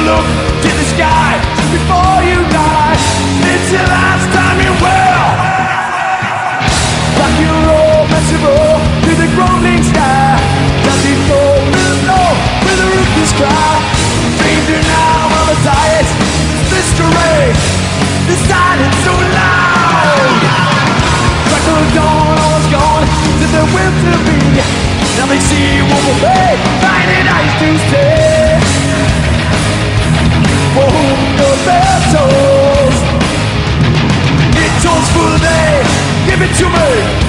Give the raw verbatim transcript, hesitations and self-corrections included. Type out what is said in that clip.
look to the sky just before you die. It's the last time you will. Rock your roll, merciful to the grumbling sky. Does it go to the floor where the rookies cry? Stranger now of a diet, mystery, the silence so loud. Crackle dawn, all is gone to the will to be. Now they see what will pay, finding ice to stay. For whom the bell tolls, it tolls for the day. Give it to me.